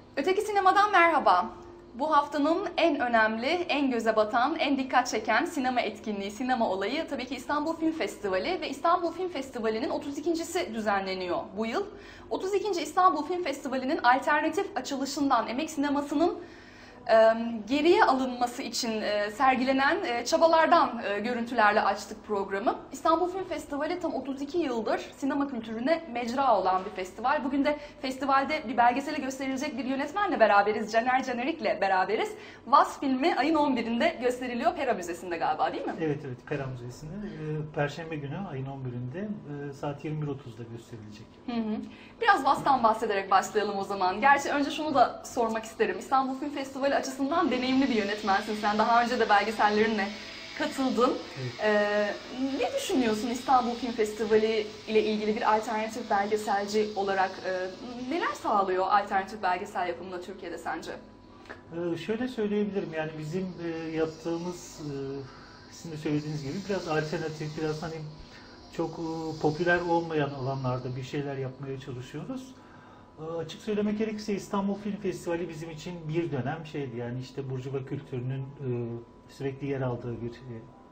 Öteki Sinema'dan merhaba. Bu haftanın en önemli, en göze batan, en dikkat çeken sinema etkinliği, sinema olayı tabii ki İstanbul Film Festivali ve İstanbul Film Festivali'nin 32.si düzenleniyor bu yıl. 32. İstanbul Film Festivali'nin alternatif açılışından, emek sinemasının geriye alınması için sergilenen çabalardan görüntülerle açtık programı. İstanbul Film Festivali tam 32 yıldır sinema kültürüne mecra olan bir festival. Bugün de festivalde bir belgeseli gösterilecek bir yönetmenle beraberiz, Caner Canerik'le beraberiz. Vas filmi ayın 11'inde gösteriliyor, Pera Müzesi'nde galiba, değil mi? Evet, Pera Müzesi'nde Perşembe günü ayın 11'inde saat 21.30'da gösterilecek. Biraz Vas'tan bahsederek başlayalım o zaman. Gerçi önce şunu da sormak isterim. İstanbul Film Festivali açısından deneyimli bir yönetmensin sen. Daha önce de belgesellerinle katıldın. Evet. Ne düşünüyorsun İstanbul Film Festivali ile ilgili bir alternatif belgeselci olarak? Neler sağlıyor alternatif belgesel yapımına Türkiye'de sence? Şöyle söyleyebilirim, yani bizim yaptığımız, sizin de söylediğiniz gibi biraz alternatif, biraz hani çok popüler olmayan alanlarda bir şeyler yapmaya çalışıyoruz. Açık söylemek gerekirse İstanbul Film Festivali bizim için bir dönem şeydi, yani işte Burjuva kültürünün sürekli yer aldığı bir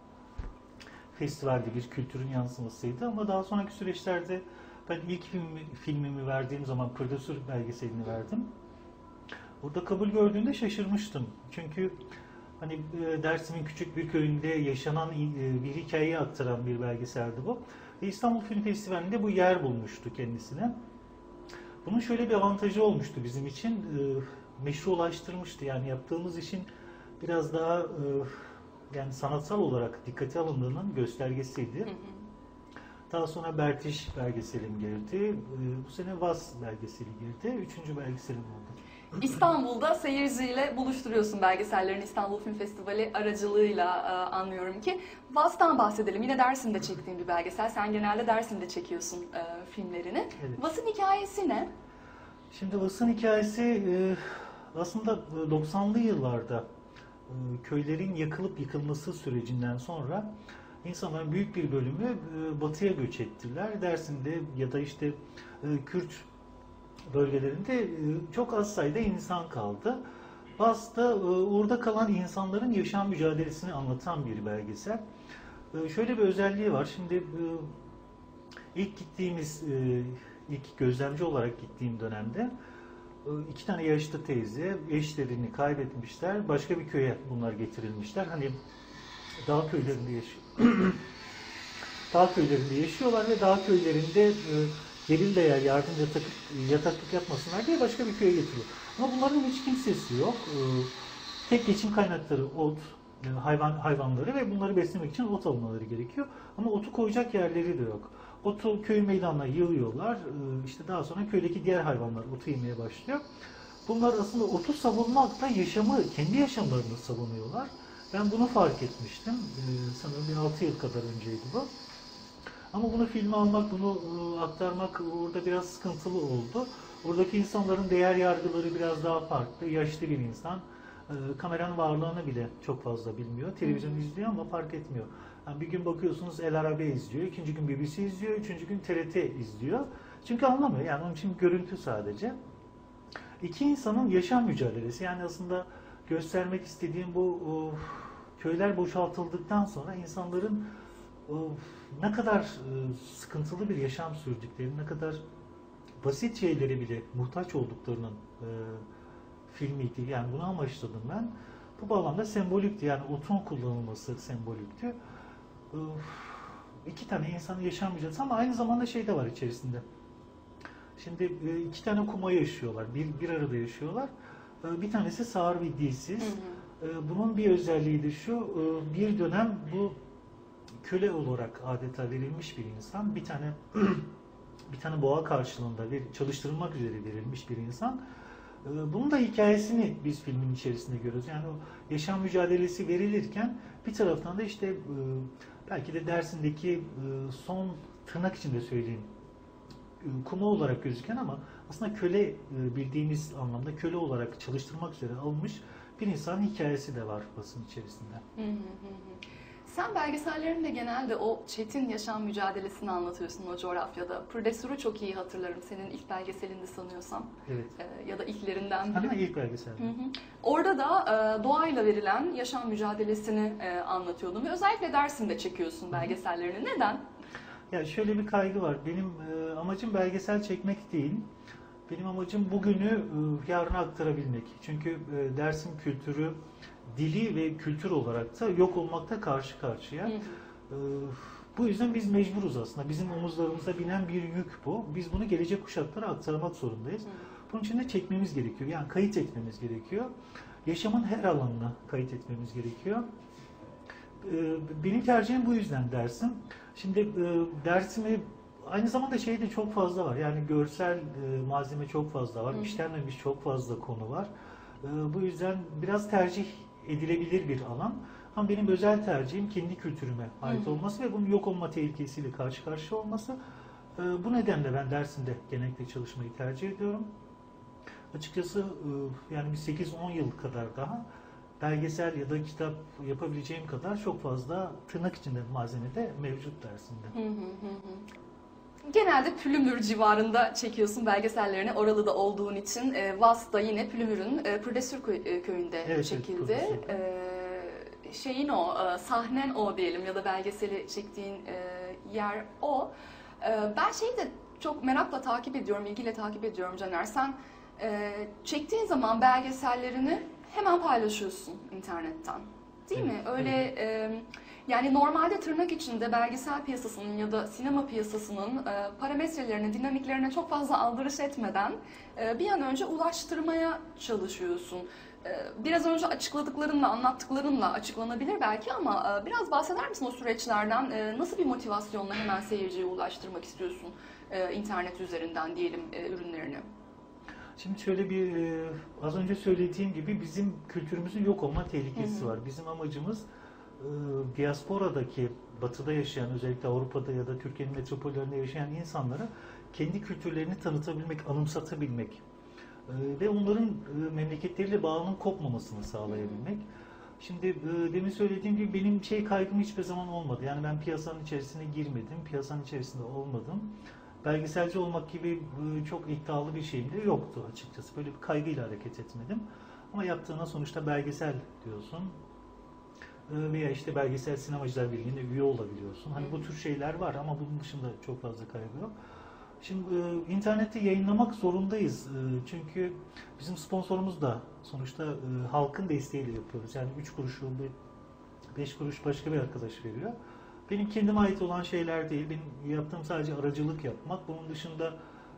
festivalde, bir kültürün yansımasıydı. Ama daha sonraki süreçlerde ben ilk filmimi verdiğim zaman prodüser belgeselini verdim. Burada kabul gördüğünde şaşırmıştım. Çünkü hani Dersim'in küçük bir köyünde yaşanan bir hikayeyi aktaran bir belgeseldi bu. Ve İstanbul Film Festivali'nde bu yer bulmuştu kendisine. Bunun şöyle bir avantajı olmuştu bizim için. Meşrulaştırmıştı. Yani yaptığımız işin biraz daha yani sanatsal olarak dikkate alındığının göstergesiydi. Daha sonra Bertiş belgeselim girdi. Bu sene Vas belgeseli girdi. Üçüncü belgeselim oldu. İstanbul'da seyirciyle buluşturuyorsun belgesellerini İstanbul Film Festivali aracılığıyla anlıyorum ki. Vas'tan bahsedelim. Yine Dersim'de çektiğin bir belgesel. Sen genelde Dersim'de çekiyorsun filmlerini. Evet. Vas'ın hikayesi ne? Şimdi Vas'ın hikayesi aslında 90'lı yıllarda köylerin yakılıp yıkılması sürecinden sonra insanların büyük bir bölümü batıya göç ettiler. Dersim'de ya da işte Kürt bölgelerinde çok az sayıda insan kaldı. Vas'ta orada kalan insanların yaşam mücadelesini anlatan bir belgesel. Şöyle bir özelliği var. Şimdi ilk gittiğimiz, ilk gözlemci olarak gittiğim dönemde iki tane yaşlı teyze eşlerini kaybetmişler. Başka bir köye bunlar getirilmişler. Hani dağ köylerinde yaşıyor. Dağ köylerinde yaşıyorlar ve dağ köylerinde gerillaya yardım yataklık yapmasınlar diye başka bir köye getiriyor. Ama bunların hiç kimsesi yok. Tek geçim kaynakları ot, hayvanları ve bunları beslemek için ot almaları gerekiyor. Ama otu koyacak yerleri de yok. Otu köy meydanına yığıyorlar. İşte daha sonra köydeki diğer hayvanlar otu yemeye başlıyor. Bunlar aslında otu savunmakla kendi yaşamlarını savunuyorlar. Ben bunu fark etmiştim. Sanırım bir 6 yıl kadar önceydi bu. Ama bunu filme almak, bunu aktarmak orada biraz sıkıntılı oldu. Oradaki insanların değer yargıları biraz daha farklı. Yaşlı bir insan kameranın varlığını bile çok fazla bilmiyor. Televizyon izliyor ama fark etmiyor. Yani bir gün bakıyorsunuz El Arabe izliyor, ikinci gün BBC izliyor, üçüncü gün TRT izliyor. Çünkü anlamıyor. Yani onun için görüntü sadece. İki insanın yaşam mücadelesi. Yani aslında göstermek istediğim bu köyler boşaltıldıktan sonra insanların ne kadar sıkıntılı bir yaşam sürdüklerini, ne kadar basit şeylere bile muhtaç olduklarının filmiydi. Yani bunu amaçladım ben. Bu bağlamda sembolikti. Yani otun kullanılması sembolikti. İki tane insanın yaşam mücadelesi ama aynı zamanda şey de var içerisinde. Şimdi iki tane kuma yaşıyorlar. Bir arada yaşıyorlar. Bir tanesi sağır ve dilsiz. Bunun bir özelliği de şu. Bir dönem bu köle olarak adeta verilmiş bir insan, bir tane boğa karşılığında çalıştırılmak üzere verilmiş bir insan. Bunun da hikayesini biz filmin içerisinde görüyoruz. Yani o yaşam mücadelesi verilirken bir taraftan da işte belki de Dersim'deki son tırnak içinde söyleyeyim kuma olarak gözüken ama aslında köle bildiğimiz anlamda köle olarak çalıştırmak üzere alınmış bir insanın hikayesi de var basın içerisinde. Sen belgesellerinde genelde o çetin yaşam mücadelesini anlatıyorsun o coğrafyada. Prodesür'ü çok iyi hatırlarım. Senin ilk belgeselinde sanıyorsam. Evet. Ya da ilklerinden biri. Ama ilk belgesel. Orada da doğayla verilen yaşam mücadelesini anlatıyordun ve özellikle Dersim'de çekiyorsun belgesellerini. Neden? Ya şöyle bir kaygı var. Benim amacım belgesel çekmek değil. Benim amacım bugünü yarına aktarabilmek. Çünkü Dersim kültürü, dili ve kültür olarak da yok olmakta karşı karşıya. Bu yüzden biz mecburuz aslında. Bizim omuzlarımıza binen bir yük bu. Biz bunu gelecek kuşaklara aktarmak zorundayız. Bunun için de çekmemiz gerekiyor. Yani kayıt etmemiz gerekiyor. Yaşamın her alanına kayıt etmemiz gerekiyor. Benim tercihim bu yüzden Dersim. Şimdi Dersim'i aynı zamanda şey de çok fazla var. Yani görsel malzeme çok fazla var. İşlenmemiş çok fazla konu var. Bu yüzden biraz tercih edilebilir bir alan. Ama benim özel tercihim kendi kültürüme ait olması ve bunun yok olma tehlikesiyle karşı karşıya olması. Bu nedenle ben Dersim'de genellikle çalışmayı tercih ediyorum. Açıkçası yani bir 8-10 yıl kadar daha belgesel ya da kitap yapabileceğim kadar çok fazla tırnak içinde malzeme de mevcut Dersim'de. Genelde Pülümür civarında çekiyorsun belgesellerini oralı da olduğun için. Vas'ta yine Pülümür'ün Prodesür köyünde çekildi. Şeyin o, sahnen o diyelim ya da belgeseli çektiğin yer o. Ben şeyi de çok merakla takip ediyorum, ilgiyle takip ediyorum Caner. Sen çektiğin zaman belgesellerini hemen paylaşıyorsun internetten. Değil mi? Öyle yani normalde tırnak içinde belgesel piyasasının ya da sinema piyasasının parametrelerine, dinamiklerine çok fazla aldırış etmeden bir an önce ulaştırmaya çalışıyorsun. Biraz önce açıkladıklarınla, anlattıklarınla açıklanabilir belki ama biraz bahseder misin o süreçlerden? Nasıl bir motivasyonla hemen seyirciye ulaştırmak istiyorsun internet üzerinden diyelim ürünlerini? Şimdi şöyle bir az önce söylediğim gibi bizim kültürümüzün yok olma tehlikesi var. Bizim amacımız diasporadaki, batıda yaşayan, özellikle Avrupa'da ya da Türkiye'nin metropollerinde yaşayan insanlara kendi kültürlerini tanıtabilmek, anımsatabilmek ve onların memleketleriyle bağının kopmamasını sağlayabilmek. Şimdi demin söylediğim gibi benim kaygım hiçbir zaman olmadı. Yani ben piyasanın içerisine girmedim, piyasanın içerisinde olmadım. Belgeselci olmak gibi çok iddialı bir şeyim de yoktu açıkçası. Böyle bir kaygıyla hareket etmedim. Ama yaptığına sonuçta belgesel diyorsun. Veya işte Belgesel Sinemacılar Birliği'ne üye olabiliyorsun. Hani bu tür şeyler var ama bunun dışında çok fazla kaygı yok. Şimdi internette yayınlamak zorundayız. Çünkü bizim sponsorumuz da sonuçta halkın desteğiyle yapıyoruz. Yani 3 kuruşu, 5 kuruş başka bir arkadaş veriyor. Benim kendime ait olan şeyler değil. Benim yaptığım sadece aracılık yapmak. Bunun dışında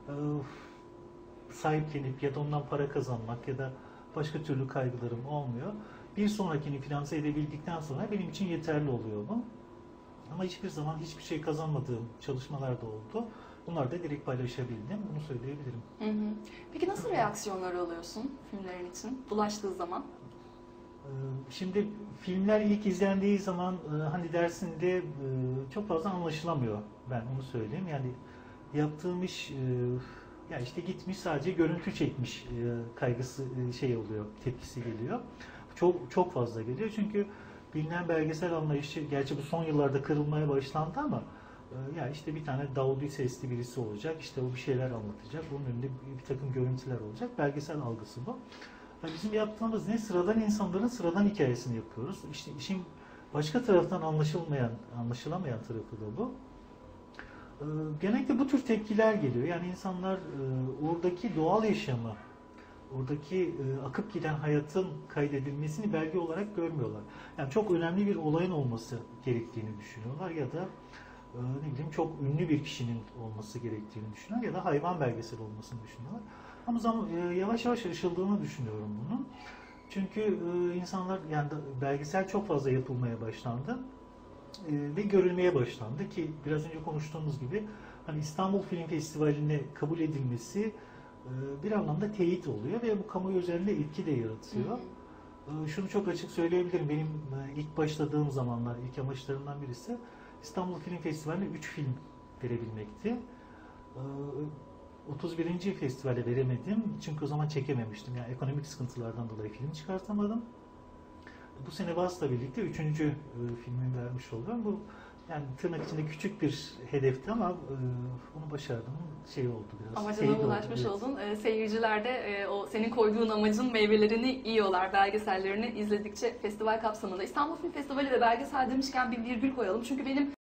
sahiplenip ya da ondan para kazanmak ya da başka türlü kaygılarım olmuyor. Bir sonrakini finanse edebildikten sonra benim için yeterli oluyor bu. Ama hiçbir zaman hiçbir şey kazanmadığım çalışmalar da oldu. Bunları da direkt paylaşabildim. Bunu söyleyebilirim. Peki nasıl reaksiyonlar alıyorsun filmlerin için ulaştığı zaman? Şimdi filmler ilk izlendiği zaman hani dersinde çok fazla anlaşılamıyor. Ben onu söyleyeyim. Yani yaptığım iş ya işte gitmiş sadece görüntü çekmiş kaygısı oluyor, tepkisi geliyor. Çok fazla geliyor çünkü bilinen belgesel anlayışı gerçi bu son yıllarda kırılmaya başlandı ama ya işte bir tane davulcu sesli birisi olacak, işte o bir şeyler anlatacak, onun önünde bir takım görüntüler olacak. Belgesel algısı bu. Yani bizim yaptığımız ne? Sıradan insanların sıradan hikayesini yapıyoruz. İşte işin başka taraftan anlaşılamayan tarafı da bu. Genellikle bu tür tepkiler geliyor. Yani insanlar oradaki doğal yaşamı, oradaki akıp giden hayatın kaydedilmesini belge olarak görmüyorlar. Yani çok önemli bir olayın olması gerektiğini düşünüyorlar ya da ne bileyim çok ünlü bir kişinin olması gerektiğini düşünüyorlar ya da hayvan belgeseli olmasını düşünüyorlar. Ama yavaş yavaş aşıldığını düşünüyorum bunun. Çünkü insanlar yani belgesel çok fazla yapılmaya başlandı ve görülmeye başlandı ki biraz önce konuştuğumuz gibi hani İstanbul Film Festivali'ne kabul edilmesi bir anlamda teyit oluyor ve bu kamuoyu üzerinde etki de yaratıyor. Şunu çok açık söyleyebilirim. Benim ilk başladığım zamanlar ilk amaçlarımdan birisi İstanbul Film Festivali'ne 3 film verebilmekti. 31. festivale veremedim çünkü o zaman çekememiştim. Yani ekonomik sıkıntılardan dolayı film çıkartamadım. bu sene Bas'la birlikte 3. filmi vermiş oluyorum. Bu yani tırnak içinde küçük bir hedefti ama onu başardım. Şey oldu biraz. Amacına teyit oldu, ulaşmış evet. oldun. Seyirciler de o senin koyduğun amacın meyvelerini yiyorlar belgesellerini izledikçe festival kapsamında. İstanbul Film Festivali ve belgesel demişken bir virgül koyalım. Çünkü benim